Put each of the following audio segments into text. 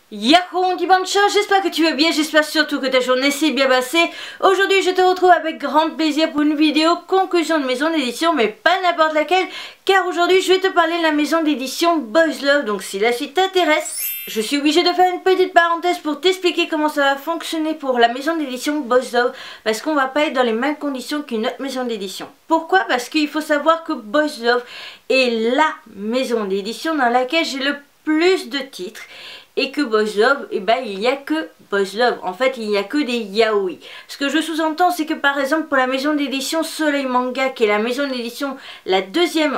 Yahoo Dibancha, j'espère que tu vas bien, j'espère surtout que ta journée s'est bien passée. Aujourd'hui je te retrouve avec grand plaisir pour une vidéo conclusion de maison d'édition, mais pas n'importe laquelle, car aujourd'hui je vais te parler de la maison d'édition Boys Love. Donc si la suite t'intéresse, je suis obligée de faire une petite parenthèse pour t'expliquer comment ça va fonctionner pour la maison d'édition Boys Love, parce qu'on va pas être dans les mêmes conditions qu'une autre maison d'édition. Pourquoi? Parce qu'il faut savoir que Boys Love est la maison d'édition dans laquelle j'ai le plus de titres. Et que Boys Love, il n'y a que Boys Love. En fait, il n'y a que des yaoi. Ce que je sous-entends, c'est que par exemple, pour la maison d'édition Soleil Manga, qui est la maison d'édition la deuxième,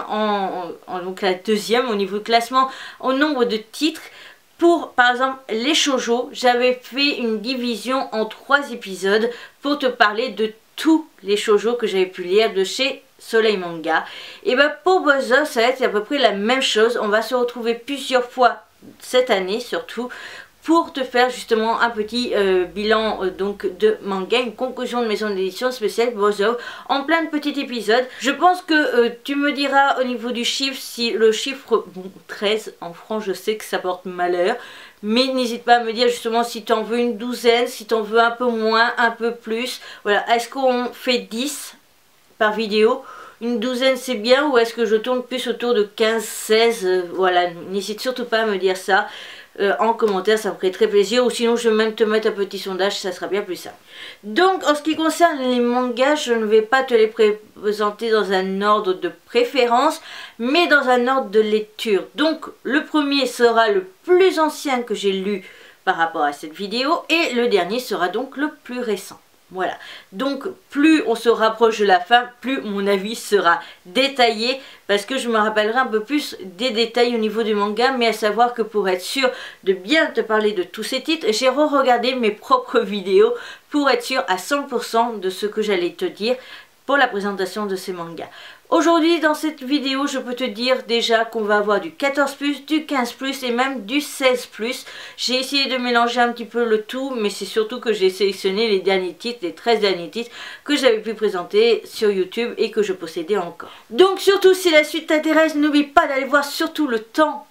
donc la deuxième au niveau de classement, au nombre de titres, pour par exemple les shoujo, j'avais fait une division en 3 épisodes pour te parler de tous les shoujo que j'avais pu lire de chez Soleil Manga. Et pour Boys Love, ça va être à peu près la même chose. On va se retrouver plusieurs fois cette année surtout pour te faire justement un petit bilan donc de manga, une conclusion de maison d'édition spéciale Boys Love en plein de petits épisodes. Je pense que tu me diras au niveau du chiffre, si le chiffre 13 en France, je sais que ça porte malheur, mais n'hésite pas à me dire justement si tu en veux une douzaine, si tu en veux un peu moins, un peu plus. Voilà, est-ce qu'on fait 10 par vidéo? Une douzaine c'est bien, ou est-ce que je tourne plus autour de 15-16? Voilà, n'hésite surtout pas à me dire ça en commentaire, ça me ferait très plaisir. Ou sinon je vais même te mettre un petit sondage, ça sera bien plus simple. Donc en ce qui concerne les mangas, je ne vais pas te les présenter dans un ordre de préférence, mais dans un ordre de lecture. Donc le premier sera le plus ancien que j'ai lu par rapport à cette vidéo, et le dernier sera donc le plus récent. Voilà, donc plus on se rapproche de la fin, plus mon avis sera détaillé, parce que je me rappellerai un peu plus des détails au niveau du manga, mais à savoir que pour être sûr de bien te parler de tous ces titres, j'ai re-regardé mes propres vidéos pour être sûr à 100% de ce que j'allais te dire pour la présentation de ces mangas. Aujourd'hui dans cette vidéo, je peux te dire déjà qu'on va avoir du 14+, du 15+, et même du 16+. J'ai essayé de mélanger un petit peu le tout, mais c'est surtout que j'ai sélectionné les derniers titres, les 13 derniers titres que j'avais pu présenter sur YouTube et que je possédais encore. Donc surtout si la suite t'intéresse, n'oublie pas d'aller voir surtout le temps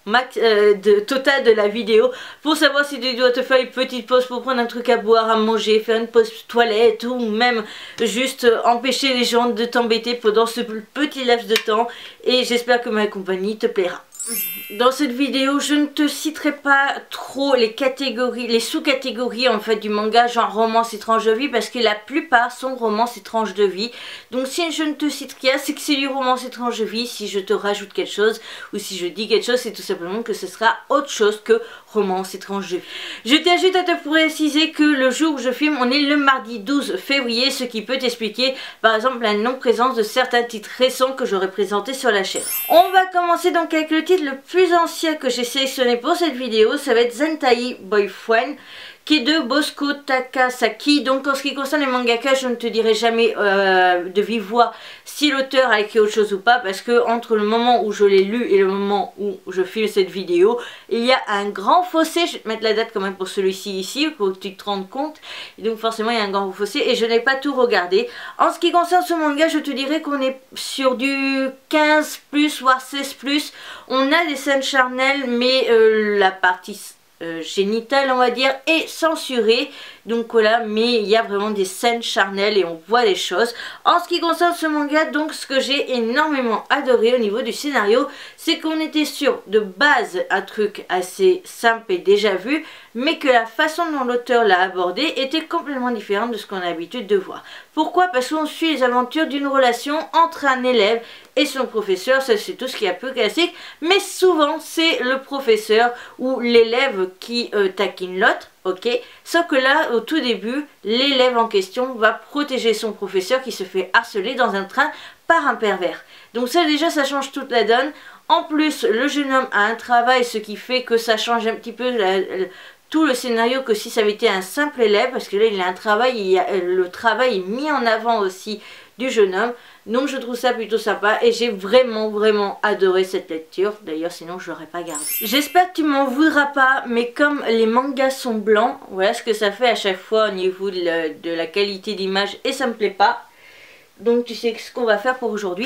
total de la vidéo pour savoir si tu dois te faire une petite pause pour prendre un truc à boire, à manger, faire une pause toilette, ou même juste empêcher les gens de t'embêter pendant ce petit laps de temps, et j'espère que ma compagnie te plaira. Dans cette vidéo, je ne te citerai pas trop les catégories, les sous-catégories en fait du manga, genre romance et tranche de vie, parce que la plupart sont romance et tranche de vie. Donc si je ne te cite rien, c'est que c'est du romance et tranche de vie. Si je te rajoute quelque chose, ou si je dis quelque chose, c'est tout simplement que ce sera autre chose que romance et tranche de vie. Je tiens juste à te préciser que le jour où je filme, on est le mardi 12 février, ce qui peut t'expliquer par exemple la non-présence de certains titres récents que j'aurais présentés sur la chaîne. On va commencer donc avec le titre le plus ancien que j'ai sélectionné pour cette vidéo, ça va être Zentai Boyfriend, qui est de Bosco Takasaki. Donc en ce qui concerne les mangaka, je ne te dirai jamais de vive voix si l'auteur a écrit autre chose ou pas, parce que entre le moment où je l'ai lu et le moment où je filme cette vidéo, il y a un grand fossé. Je vais te mettre la date quand même pour celui-ci ici, pour que tu te rendes compte. Et donc forcément il y a un grand fossé et je n'ai pas tout regardé. En ce qui concerne ce manga, je te dirais qu'on est sur du 15+, voire 16+. On a des scènes charnelles, mais la partie génitale on va dire est censurée, donc voilà, mais il y a vraiment des scènes charnelles et on voit des choses. En ce qui concerne ce manga, donc ce que j'ai énormément adoré au niveau du scénario, c'est qu'on était sur de base un truc assez simple et déjà vu, mais que la façon dont l'auteur l'a abordé était complètement différente de ce qu'on a l'habitude de voir. Pourquoi? Parce qu'on suit les aventures d'une relation entre un élève et son professeur. Ça c'est tout ce qui est un peu classique, mais souvent c'est le professeur ou l'élève qui taquine l'autre, ok? Sauf que là, au tout début, l'élève en question va protéger son professeur qui se fait harceler dans un train par un pervers. Donc ça déjà, ça change toute la donne. En plus, le jeune homme a un travail, ce qui fait que ça change un petit peu tout le scénario que si ça avait été un simple élève, parce que là il a un travail, le travail est mis en avant aussi du jeune homme. Donc je trouve ça plutôt sympa et j'ai vraiment adoré cette lecture. D'ailleurs sinon je l'aurais pas gardé. J'espère que tu m'en voudras pas, mais comme les mangas sont blancs, voilà ce que ça fait à chaque fois au niveau de la qualité d'image et ça me plaît pas. Donc tu sais ce qu'on va faire pour aujourd'hui.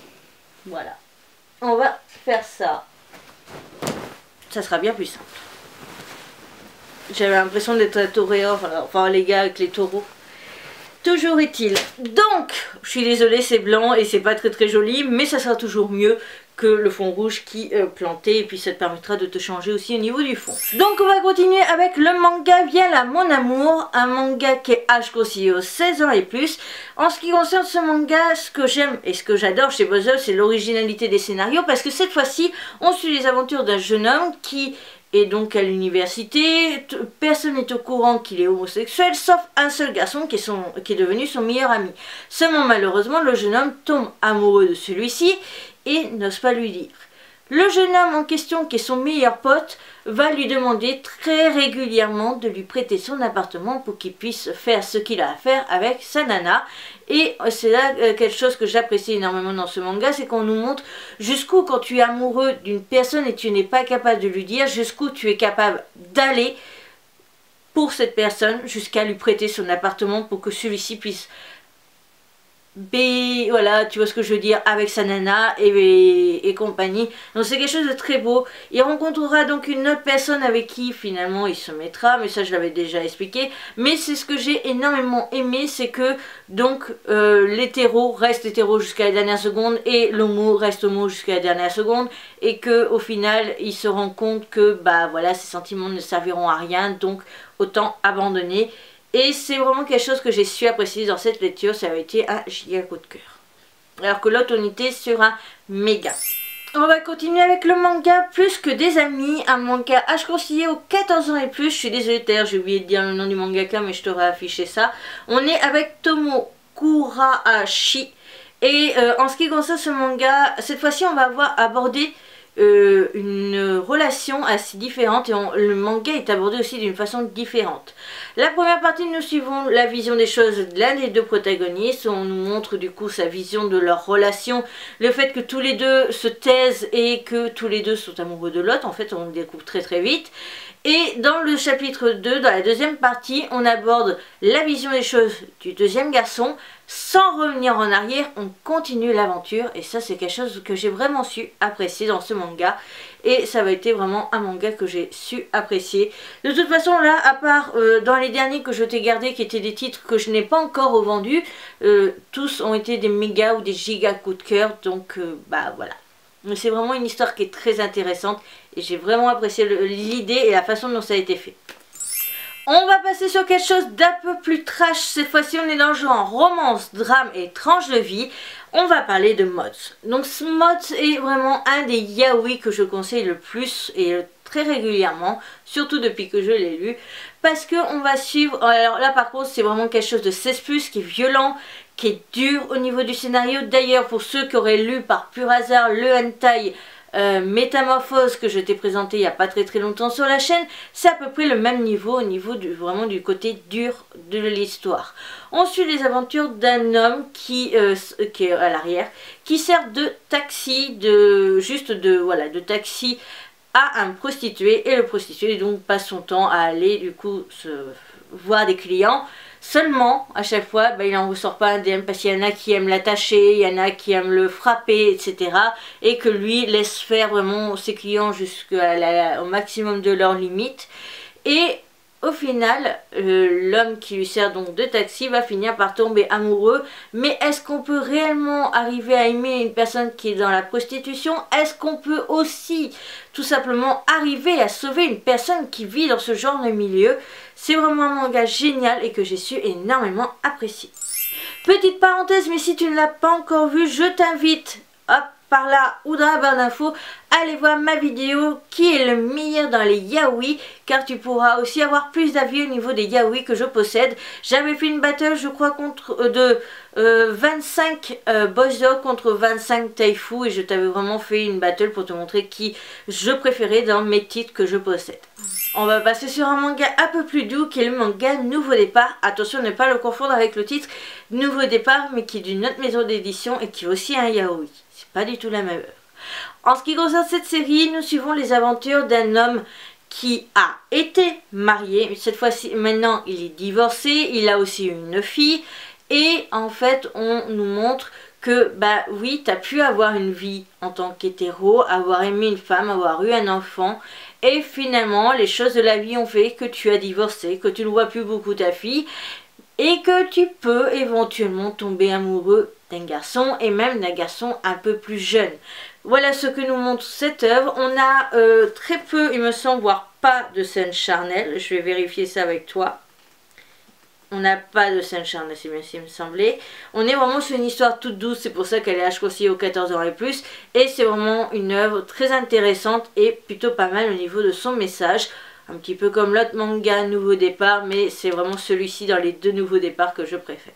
Voilà. On va faire ça. Ça sera bien plus simple. J'avais l'impression d'être un toréador, enfin les gars avec les taureaux. Toujours est-il. Donc, je suis désolée, c'est blanc et c'est pas très joli, mais ça sera toujours mieux que le fond rouge qui plantait, et puis ça te permettra de te changer aussi au niveau du fond. Donc on va continuer avec le manga Viens là mon amour, un manga qui est âge conseillé aux 16 ans et plus. En ce qui concerne ce manga, ce que j'aime et ce que j'adore chez Puzzle, c'est l'originalité des scénarios, parce que cette fois-ci, on suit les aventures d'un jeune homme qui est donc à l'université. Personne n'est au courant qu'il est homosexuel, sauf un seul garçon qui est devenu son meilleur ami. Seulement malheureusement, le jeune homme tombe amoureux de celui-ci et n'ose pas lui dire. Le jeune homme en question, qui est son meilleur pote, va lui demander très régulièrement de lui prêter son appartement pour qu'il puisse faire ce qu'il a à faire avec sa nana. Et c'est là quelque chose que j'apprécie énormément dans ce manga, c'est qu'on nous montre jusqu'où, quand tu es amoureux d'une personne et tu n'es pas capable de lui dire, jusqu'où tu es capable d'aller pour cette personne, jusqu'à lui prêter son appartement pour que celui-ci puisse... voilà, tu vois ce que je veux dire, avec sa nana et compagnie. Donc c'est quelque chose de très beau. Il rencontrera donc une autre personne avec qui finalement il se mettra, mais ça je l'avais déjà expliqué. Mais c'est ce que j'ai énormément aimé, c'est que donc l'hétéro reste hétéro jusqu'à la dernière seconde et l'homo reste homo jusqu'à la dernière seconde, et que au final il se rend compte que bah voilà, ses sentiments ne serviront à rien, donc autant abandonner. Et c'est vraiment quelque chose que j'ai su apprécier dans cette lecture, ça a été un giga coup de cœur. Alors que l'autre on était sur un méga. On va continuer avec le manga Plus que des amis, un manga âge conseillé aux 14 ans et plus. Je suis désolée d'ailleurs, j'ai oublié de dire le nom du mangaka, mais je t'aurais affiché ça. On est avec Tomo Kurahashi. Et en ce qui concerne ce manga, cette fois-ci on va avoir abordé une relation assez différente, et le manga est abordé aussi d'une façon différente. La première partie, nous suivons la vision des choses de l'un des deux protagonistes. On nous montre du coup sa vision de leur relation, le fait que tous les deux se taisent et que tous les deux sont amoureux de l'autre. En fait, on le découvre très vite. Et dans le chapitre 2, dans la deuxième partie, on aborde la vision des choses du deuxième garçon. Sans revenir en arrière, on continue l'aventure, et ça c'est quelque chose que j'ai vraiment su apprécier dans ce manga, et ça va être vraiment un manga que j'ai su apprécier. De toute façon là, à part dans les derniers que je t'ai gardés qui étaient des titres que je n'ai pas encore revendus, tous ont été des méga ou des giga coups de cœur, donc bah voilà. C'est vraiment une histoire qui est très intéressante, et j'ai vraiment apprécié l'idée et la façon dont ça a été fait. On va passer sur quelque chose d'un peu plus trash. Cette fois-ci, on est dans le genre romance, drame et tranche de vie. On va parler de Mods. Donc Mods est vraiment un des yaoi que je conseille le plus et très régulièrement, surtout depuis que je l'ai lu, parce que on va suivre... Alors là par contre, c'est vraiment quelque chose de 16+, qui est violent, qui est dur au niveau du scénario. D'ailleurs, pour ceux qui auraient lu par pur hasard le hentai Métamorphose que je t'ai présenté il n'y a pas très longtemps sur la chaîne, c'est à peu près le même niveau au niveau vraiment du côté dur de l'histoire. On suit les aventures d'un homme qui est à l'arrière, qui sert de taxi, de taxi à un prostitué, et le prostitué donc passe son temps à aller du coup se voir des clients. Seulement, à chaque fois, il n'en ressort pas indemne, parce qu'il y en a qui aiment l'attacher, il y en a qui aiment le frapper, etc. Et que lui laisse faire vraiment ses clients jusqu'au maximum de leurs limites. Et au final, l'homme qui lui sert donc de taxi va finir par tomber amoureux. Mais est-ce qu'on peut réellement arriver à aimer une personne qui est dans la prostitution? Est-ce qu'on peut aussi tout simplement arriver à sauver une personne qui vit dans ce genre de milieu? C'est vraiment un manga génial et que j'ai su énormément apprécier. Petite parenthèse, mais si tu ne l'as pas encore vu, je t'invite, hop, par là ou dans la barre d'infos, allez voir ma vidéo qui est le meilleur dans les yaoi, car tu pourras aussi avoir plus d'avis au niveau des yaoi que je possède. J'avais fait une battle, je crois, de 25 Bozo contre 25 Taifu, et je t'avais vraiment fait une battle pour te montrer qui je préférais dans mes titres que je possède. On va passer sur un manga un peu plus doux qui est le manga Nouveau Départ. Attention, ne pas le confondre avec le titre Nouveau Départ, mais qui est d'une autre maison d'édition et qui est aussi un yaoi. C'est pas du tout la même œuvre. En ce qui concerne cette série, nous suivons les aventures d'un homme qui a été marié. Cette fois-ci, maintenant, il est divorcé. Il a aussi une fille. Et en fait, on nous montre que, bah oui, tu as pu avoir une vie en tant qu'hétéro, avoir aimé une femme, avoir eu un enfant. et finalement les choses de la vie ont fait que tu as divorcé, que tu ne vois plus beaucoup ta fille et que tu peux éventuellement tomber amoureux d'un garçon et même d'un garçon un peu plus jeune. Voilà ce que nous montre cette œuvre. On a très peu, il me semble, voire pas de scène charnelle. Je vais vérifier ça avec toi. On n'a pas de scène charnelle, c'est bien ce qui me semblait. On est vraiment sur une histoire toute douce, c'est pour ça qu'elle est âge conseillé aux 14 ans et plus. Et c'est vraiment une œuvre très intéressante et plutôt pas mal au niveau de son message. Un petit peu comme l'autre manga Nouveau Départ, mais c'est vraiment celui-ci dans les deux Nouveaux Départs que je préfère.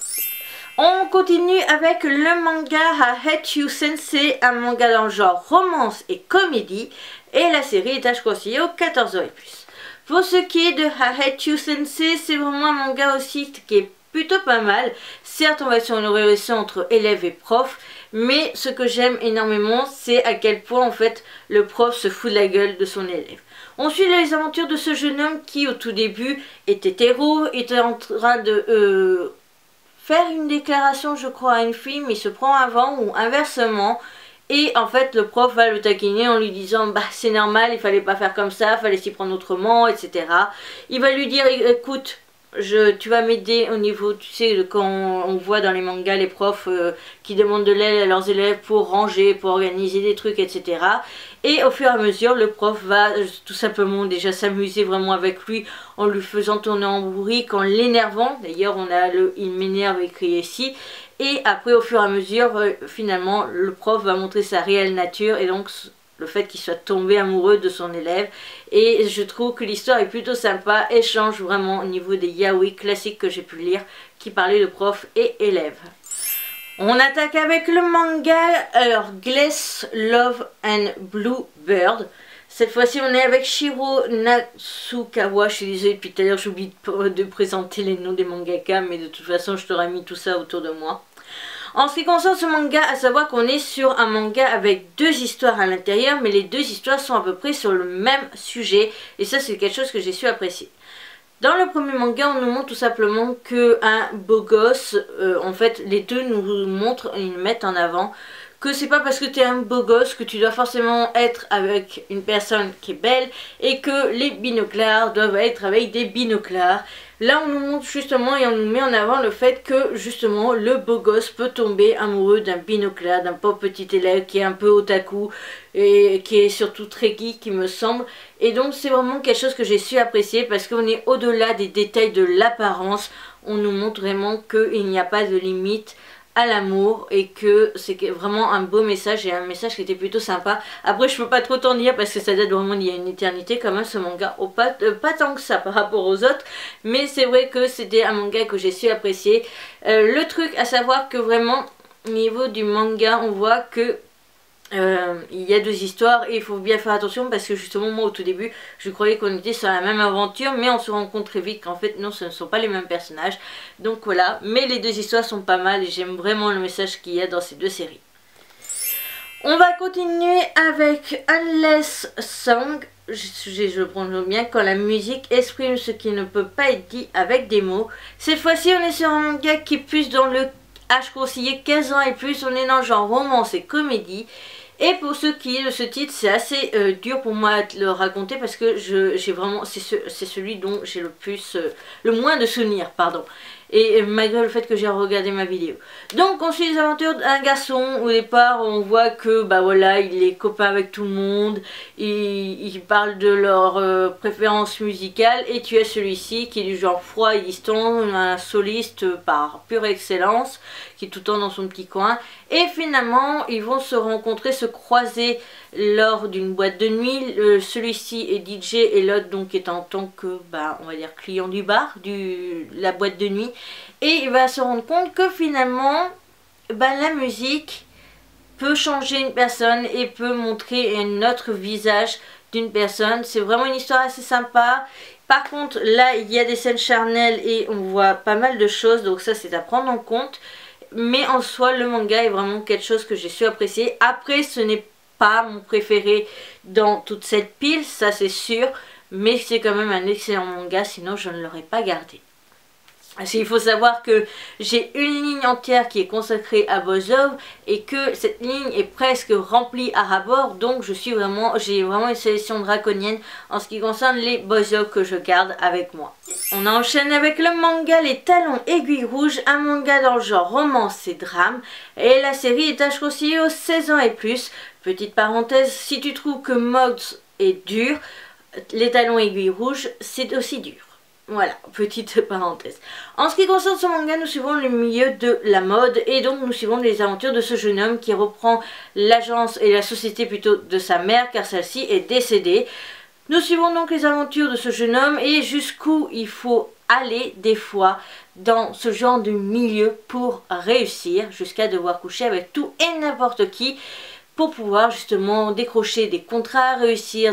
On continue avec le manga I Hate You Sensei, un manga dans le genre romance et comédie. Et la série est âge conseillé aux 14 ans et plus. Pour ce qui est de I Hate You Sensei, c'est vraiment un manga aussi qui est plutôt pas mal. Certes, on va sur une relation entre élève et prof, mais ce que j'aime énormément, c'est à quel point en fait le prof se fout de la gueule de son élève. On suit les aventures de ce jeune homme qui au tout début est hétéro, était en train de faire une déclaration je crois à une fille, mais il se prend avant ou inversement. Et en fait le prof va le taquiner en lui disant bah c'est normal, il fallait pas faire comme ça, il fallait s'y prendre autrement, etc. Il va lui dire écoute, tu vas m'aider au niveau, tu sais, quand on voit dans les mangas les profs qui demandent de l'aide à leurs élèves pour ranger, pour organiser des trucs, etc. Et au fur et à mesure, le prof va tout simplement déjà s'amuser vraiment avec lui en lui faisant tourner en bourrique, en l'énervant. D'ailleurs, on a le « il m'énerve » écrit ici. Et après, au fur et à mesure, finalement, le prof va montrer sa réelle nature et donc le fait qu'il soit tombé amoureux de son élève. Et je trouve que l'histoire est plutôt sympa et change vraiment au niveau des yaoi classiques que j'ai pu lire qui parlaient de prof et élève. On attaque avec le manga, alors Glass, Love and Blue Bird. Cette fois-ci on est avec Shiro Natsukawa. Je suis désolée, depuis tout à l'heure j'oublie de présenter les noms des mangaka, mais de toute façon je t'aurais mis tout ça autour de moi. En ce qui concerne ce manga, à savoir qu'on est sur un manga avec deux histoires à l'intérieur, mais les deux histoires sont à peu près sur le même sujet, et ça c'est quelque chose que j'ai su apprécier. Dans le premier manga, on nous montre tout simplement qu'un beau gosse, en fait les deux nous montrent, ils nous mettent en avant que c'est pas parce que tu es un beau gosse que tu dois forcément être avec une personne qui est belle et que les binoclars doivent être avec des binoclars. Là on nous montre justement et on nous met en avant le fait que justement le beau gosse peut tomber amoureux d'un binoclar, d'un pauvre petit élève qui est un peu otaku et qui est surtout très geek il me semble. Et donc c'est vraiment quelque chose que j'ai su apprécier parce qu'on est au-delà des détails de l'apparence. On nous montre vraiment qu'il n'y a pas de limite à l'amour et que c'est vraiment un beau message et un message qui était plutôt sympa. Après je peux pas trop t'en dire parce que ça date vraiment d'il y a une éternité quand même ce manga, pas tant que ça par rapport aux autres, mais c'est vrai que c'était un manga que j'ai su apprécier. Le truc à savoir que vraiment au niveau du manga on voit que il y a deux histoires et il faut bien faire attention parce que justement moi au tout début je croyais qu'on était sur la même aventure, mais on se rend compte très vite qu'en fait non, ce ne sont pas les mêmes personnages. Donc voilà, mais les deux histoires sont pas mal et j'aime vraiment le message qu'il y a dans ces deux séries. On va continuer avec Unless Song, je prononce bien, quand la musique exprime ce qui ne peut pas être dit avec des mots. Cette fois-ci on est sur un manga qui est plus dans le âge conseillé 15 ans et plus, on est dans le genre romance et comédie. Et pour ce qui est de ce titre, c'est assez dur pour moi de le raconter parce que j'ai vraiment, c'est celui dont j'ai le moins de souvenirs, pardon. Et malgré le fait que j'ai regardé ma vidéo. Donc on suit les aventures d'un garçon. Au départ on voit que bah voilà, il est copain avec tout le monde. Ils parlent de leur préférence musicale. Et tu as celui-ci qui est du genre froid et distant, un soliste par pure excellence, qui est tout le temps dans son petit coin. Et finalement ils vont se rencontrer, se croiser lors d'une boîte de nuit. Celui-ci est DJ et l'autre donc est en tant que on va dire client du bar, la boîte de nuit. Et il va se rendre compte que finalement la musique peut changer une personne et peut montrer un autre visage d'une personne. C'est vraiment une histoire assez sympa. Par contre là il y a des scènes charnelles et on voit pas mal de choses, donc ça c'est à prendre en compte. Mais en soi le manga est vraiment quelque chose que j'ai su apprécier. Après ce n'est pas mon préféré dans toute cette pile, ça c'est sûr, mais c'est quand même un excellent manga, sinon je ne l'aurais pas gardé. Parce qu'il faut savoir que j'ai une ligne entière qui est consacrée à Bozov et que cette ligne est presque remplie à ras-bord, donc j'ai vraiment une sélection draconienne en ce qui concerne les Bozov que je garde avec moi. On enchaîne avec le manga Les Talons Aiguilles Rouges, un manga dans le genre romance et drame, et la série est accrochée aux 16 ans et plus. Petite parenthèse, si tu trouves que Mods est dur, Les Talons Aiguilles Rouges c'est aussi dur. Voilà, petite parenthèse. En ce qui concerne ce manga, nous suivons le milieu de la mode et donc nous suivons les aventures de ce jeune homme qui reprend l'agence et la société plutôt de sa mère car celle-ci est décédée. Nous suivons donc les aventures de ce jeune homme et jusqu'où il faut aller des fois dans ce genre de milieu pour réussir, jusqu'à devoir coucher avec tout et n'importe qui pour pouvoir justement décrocher des contrats, réussir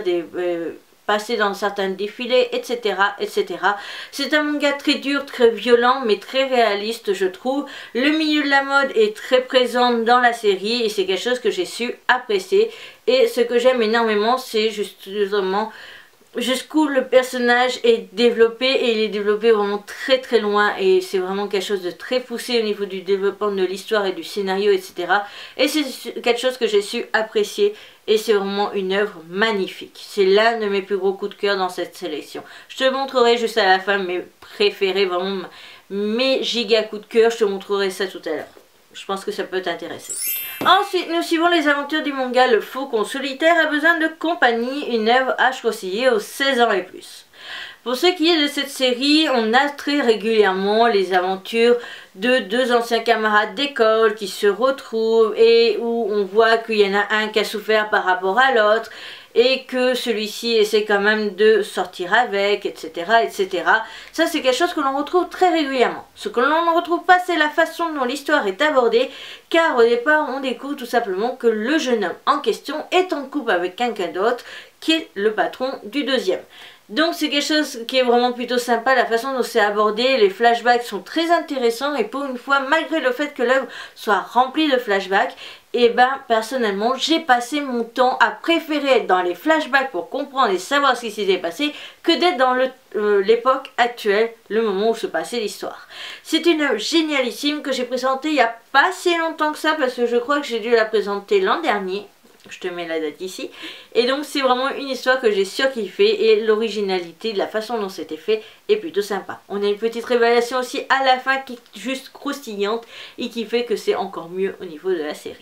passer dans certains défilés, etc. etc. C'est un manga très dur, très violent, mais très réaliste, je trouve. Le milieu de la mode est très présent dans la série et c'est quelque chose que j'ai su apprécier. Et ce que j'aime énormément, c'est justement jusqu'où le personnage est développé et il est développé vraiment très très loin et c'est vraiment quelque chose de très poussé au niveau du développement de l'histoire et du scénario, etc. Et c'est quelque chose que j'ai su apprécier et c'est vraiment une œuvre magnifique. C'est l'un de mes plus gros coups de cœur dans cette sélection. Je te montrerai juste à la fin mes préférés, vraiment mes giga coups de cœur, je te montrerai ça tout à l'heure. Je pense que ça peut t'intéresser. Ensuite, nous suivons les aventures du manga Le Faucon Solitaire a besoin de compagnie, une œuvre accrochée aux 16 ans et plus. Pour ce qui est de cette série, on a très régulièrement les aventures de deux anciens camarades d'école qui se retrouvent et où on voit qu'il y en a un qui a souffert par rapport à l'autre et que celui-ci essaie quand même de sortir avec, etc. etc. Ça, c'est quelque chose que l'on retrouve très régulièrement. Ce que l'on ne retrouve pas, c'est la façon dont l'histoire est abordée, car au départ, on découvre tout simplement que le jeune homme en question est en couple avec quelqu'un d'autre, qui est le patron du deuxième. Donc c'est quelque chose qui est vraiment plutôt sympa, la façon dont c'est abordé, les flashbacks sont très intéressants et pour une fois, malgré le fait que l'œuvre soit remplie de flashbacks, et ben personnellement j'ai passé mon temps à préférer être dans les flashbacks pour comprendre et savoir ce qui s'était passé que d'être dans l'époque actuelle, le moment où se passait l'histoire. C'est une œuvre génialissime que j'ai présentée il n'y a pas si longtemps que ça parce que je crois que j'ai dû la présenter l'an dernier. Je te mets la date ici. Et donc c'est vraiment une histoire que j'ai surkiffé et l'originalité de la façon dont c'était fait est plutôt sympa. On a une petite révélation aussi à la fin qui est juste croustillante et qui fait que c'est encore mieux au niveau de la série.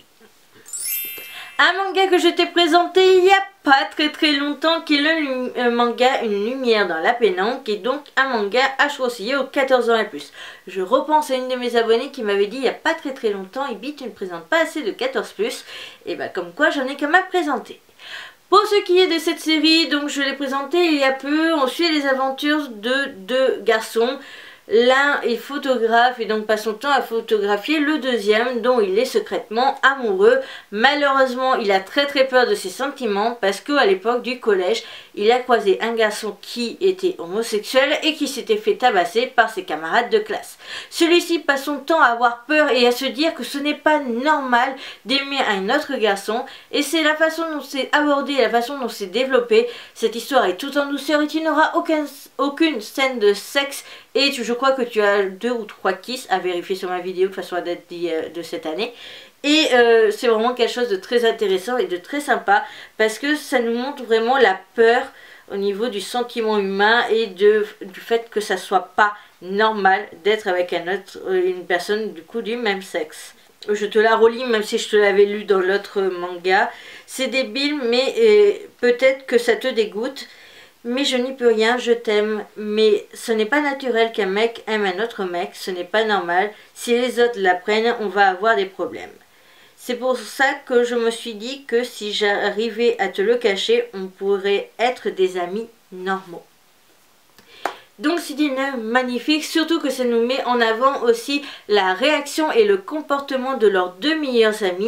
Un manga que je t'ai présenté il n'y a pas très longtemps qui est le manga Une lumière dans la pénombre qui est donc un manga accroché aux 14 ans et plus. Je repense à une de mes abonnées qui m'avait dit il n'y a pas très longtemps Ibi tu ne présentes pas assez de 14+, et bah comme quoi j'en ai quand même présenté. Pour ce qui est de cette série, donc je l'ai présenté il y a peu, on suit les aventures de deux garçons. L'un est photographe et donc passe son temps à photographier le deuxième dont il est secrètement amoureux. Malheureusement, il a très peur de ses sentiments parce qu'à l'époque du collège, il a croisé un garçon qui était homosexuel et qui s'était fait tabasser par ses camarades de classe. Celui-ci passe son temps à avoir peur et à se dire que ce n'est pas normal d'aimer un autre garçon et c'est la façon dont c'est abordé, la façon dont c'est développé. Cette histoire est tout en douceur et tu n'auras aucune scène de sexe. Et je crois que tu as 2 ou 3 kiss à vérifier sur ma vidéo de façon à date de cette année. Et c'est vraiment quelque chose de très intéressant et de très sympa parce que ça nous montre vraiment la peur au niveau du sentiment humain et du fait que ça soit pas normal d'être avec une personne du coup du même sexe. Je te la relis même si je te l'avais lu dans l'autre manga. C'est débile mais peut-être que ça te dégoûte. Mais je n'y peux rien, je t'aime. Mais ce n'est pas naturel qu'un mec aime un autre mec, ce n'est pas normal. Si les autres l'apprennent, on va avoir des problèmes. C'est pour ça que je me suis dit que si j'arrivais à te le cacher, on pourrait être des amis normaux. Donc c'est une œuvre magnifique, surtout que ça nous met en avant aussi la réaction et le comportement de leurs deux meilleurs amis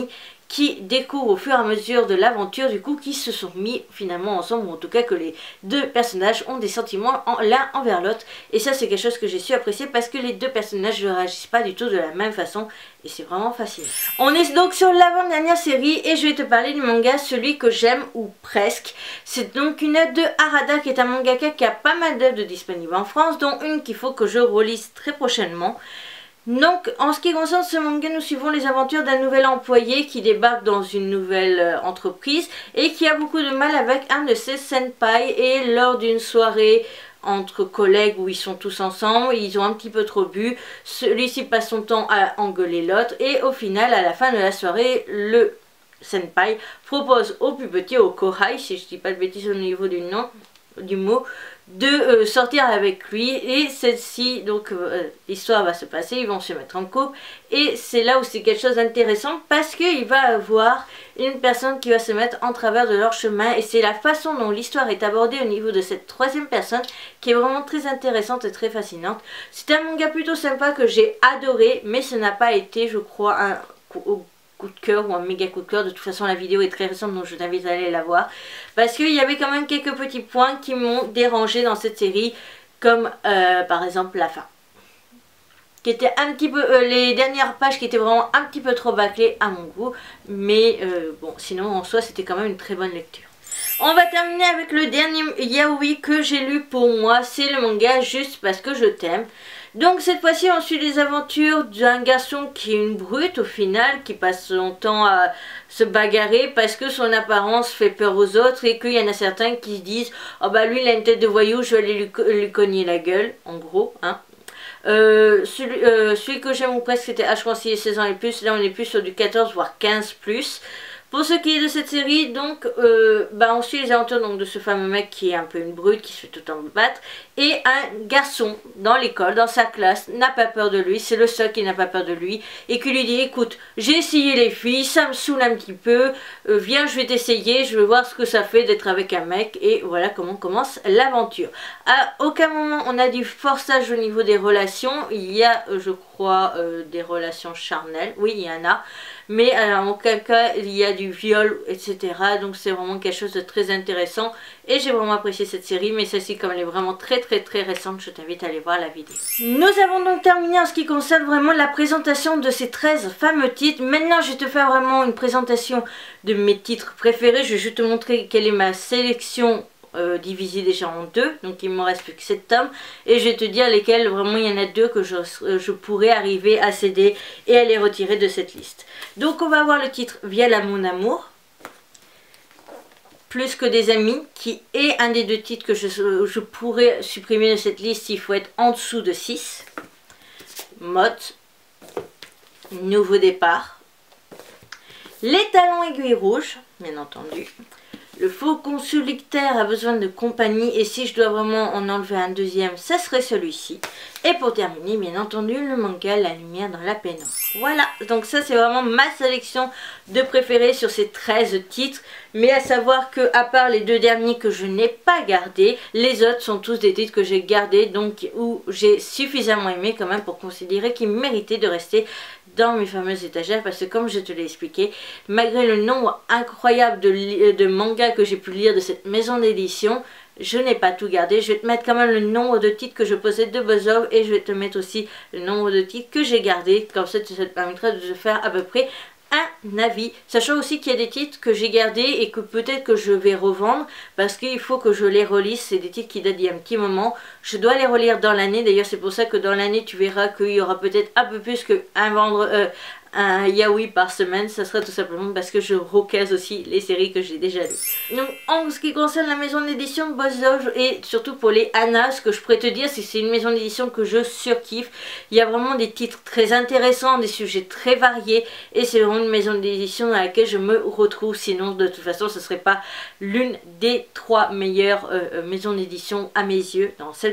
qui découvrent au fur et à mesure de l'aventure, du coup, qui se sont mis finalement ensemble, ou en tout cas que les deux personnages ont des sentiments l'un envers l'autre. Et ça, c'est quelque chose que j'ai su apprécier parce que les deux personnages ne réagissent pas du tout de la même façon. Et c'est vraiment fascinant. On est donc sur l'avant-dernière série et je vais te parler du manga, celui que j'aime ou presque. C'est donc une œuvre de Harada qui est un mangaka qui a pas mal d'œuvres disponibles en France, dont une qu'il faut que je relise très prochainement. Donc, en ce qui concerne ce manga, nous suivons les aventures d'un nouvel employé qui débarque dans une nouvelle entreprise et qui a beaucoup de mal avec un de ses senpai. Et lors d'une soirée entre collègues où ils sont tous ensemble, ils ont un petit peu trop bu, celui-ci passe son temps à engueuler l'autre et au final, à la fin de la soirée, le senpai propose au plus petit, au kohai, si je dis pas de bêtises au niveau du nom, du mot, de sortir avec lui. Et celle-ci, donc l'histoire va se passer, ils vont se mettre en couple et c'est là où c'est quelque chose d'intéressant parce qu'il va avoir une personne qui va se mettre en travers de leur chemin et c'est la façon dont l'histoire est abordée au niveau de cette troisième personne qui est vraiment très intéressante et très fascinante. C'est un manga plutôt sympa que j'ai adoré, mais ce n'a pas été, je crois, un coup de cœur ou un méga coup de cœur. De toute façon la vidéo est très récente donc je t'invite à aller la voir parce qu'il y avait quand même quelques petits points qui m'ont dérangé dans cette série, comme par exemple la fin qui était un petit peu, les dernières pages qui étaient vraiment un petit peu trop bâclées à mon goût, mais bon, sinon en soi c'était quand même une très bonne lecture. On va terminer avec le dernier yaoi que j'ai lu pour moi, c'est le manga Juste parce que je t'aime. Donc cette fois-ci on suit les aventures d'un garçon qui est une brute au final, qui passe son temps à se bagarrer parce que son apparence fait peur aux autres et qu'il y en a certains qui se disent « Oh bah lui il a une tête de voyou, je vais aller lui cogner la gueule », en gros, hein. Celui que j'aime ou presque c'était H conseillé 16 ans et plus, là on est plus sur du 14 voire 15 plus. Pour ce qui est de cette série, donc, on suit les aventures donc, de ce fameux mec qui est un peu une brute, qui se fait tout le temps battre. Et un garçon dans l'école, dans sa classe, n'a pas peur de lui, c'est le seul qui n'a pas peur de lui. Et qui lui dit, écoute, j'ai essayé les filles, ça me saoule un petit peu, viens je vais t'essayer, je veux voir ce que ça fait d'être avec un mec. Et voilà comment commence l'aventure. À aucun moment on a du forçage au niveau des relations, il y a, je crois, des relations charnelles, oui il y en a. Mais en aucun cas il y a du viol, etc. Donc c'est vraiment quelque chose de très intéressant. Et j'ai vraiment apprécié cette série. Mais celle-ci, comme elle est vraiment très récente, je t'invite à aller voir la vidéo. Nous avons donc terminé en ce qui concerne vraiment la présentation de ces 13 fameux titres. Maintenant je vais te faire vraiment une présentation de mes titres préférés. Je vais juste te montrer quelle est ma sélection divisé déjà en deux, donc il me reste plus que 7 tomes et je vais te dire lesquels vraiment il y en a deux que je pourrais arriver à céder et à les retirer de cette liste. Donc on va avoir le titre Viens mon amour, Plus que des amis, qui est un des deux titres que je pourrais supprimer de cette liste. Il faut être en dessous de 6. Mode, Nouveau départ, Les talons aiguilles rouges, bien entendu, Le faucon solitaire a besoin de compagnie et si je dois vraiment en enlever un deuxième, ça serait celui-ci. Et pour terminer, bien entendu, le manga La lumière dans la pénombre. Voilà, donc ça c'est vraiment ma sélection de préférés sur ces 13 titres. Mais à savoir que à part les deux derniers que je n'ai pas gardés, les autres sont tous des titres que j'ai gardés, donc où j'ai suffisamment aimé quand même pour considérer qu'ils méritaient de rester dans mes fameuses étagères. Parce que comme je te l'ai expliqué, malgré le nombre incroyable de mangas que j'ai pu lire de cette maison d'édition, je n'ai pas tout gardé. Je vais te mettre quand même le nombre de titres que je possède de Buzz-Off et je vais te mettre aussi le nombre de titres que j'ai gardés. Comme ça, ça te permettra de te faire à peu près un avis, sachant aussi qu'il y a des titres que j'ai gardés et que peut-être que je vais revendre parce qu'il faut que je les relise. C'est des titres qui datent d'il y a un petit moment, je dois les relire dans l'année. D'ailleurs c'est pour ça que dans l'année tu verras qu'il y aura peut-être un peu plus un yaoi par semaine. Ça sera tout simplement parce que je recase aussi les séries que j'ai déjà lues. Donc en ce qui concerne la maison d'édition Buzz-Off et surtout pour les Anna, ce que je pourrais te dire c'est que c'est une maison d'édition que je surkiffe. Il y a vraiment des titres très intéressants, des sujets très variés et c'est vraiment une maison d'édition dans laquelle je me retrouve. Sinon de toute façon ce serait pas l'une des 3 meilleures maisons d'édition à mes yeux, dans celle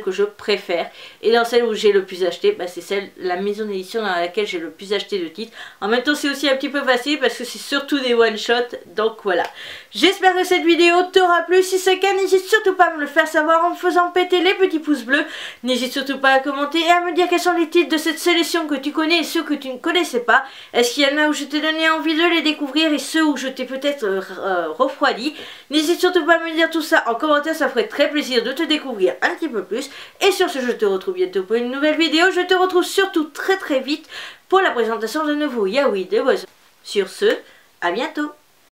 que je préfère. Et dans celle où j'ai le plus acheté, bah, c'est celle, la maison d'édition dans laquelle j'ai le plus acheté de titres. En même temps c'est aussi un petit peu facile parce que c'est surtout des one shot, donc voilà. J'espère que cette vidéo t'aura plu. Si c'est le cas, n'hésite surtout pas à me le faire savoir en me faisant péter les petits pouces bleus. N'hésite surtout pas à commenter et à me dire quels sont les titres de cette sélection que tu connais et ceux que tu ne connaissais pas. Est-ce qu'il y en a où je t'ai donné envie de les découvrir et ceux où je t'ai peut-être refroidi? N'hésite surtout pas à me dire tout ça en commentaire, ça ferait très plaisir de te découvrir un petit peu plus. Et sur ce, je te retrouve bientôt pour une nouvelle vidéo. Je te retrouve surtout très vite pour la présentation de nouveaux yaoi de Boison. Sur ce, à bientôt.